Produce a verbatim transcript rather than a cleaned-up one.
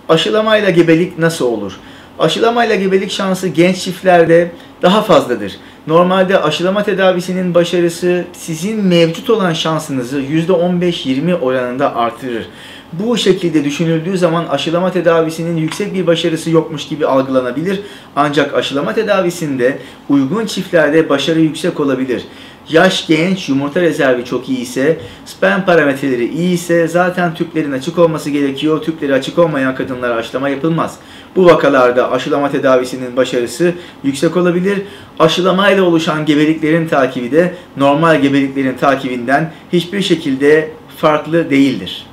Aşılamayla gebelik nasıl olur? Aşılamayla gebelik şansı genç çiftlerde daha fazladır. Normalde aşılama tedavisinin başarısı sizin mevcut olan şansınızı yüzde on beş yirmi oranında artırır. Bu şekilde düşünüldüğü zaman aşılama tedavisinin yüksek bir başarısı yokmuş gibi algılanabilir. Ancak aşılama tedavisinde uygun çiftlerde başarı yüksek olabilir. Yaş genç, yumurta rezervi çok iyi ise, sperm parametreleri iyi ise zaten tüplerin açık olması gerekiyor. Tüpleri açık olmayan kadınlara aşılama yapılmaz. Bu vakalarda aşılama tedavisinin başarısı yüksek olabilir. Aşılamayla oluşan gebeliklerin takibi de normal gebeliklerin takibinden hiçbir şekilde farklı değildir.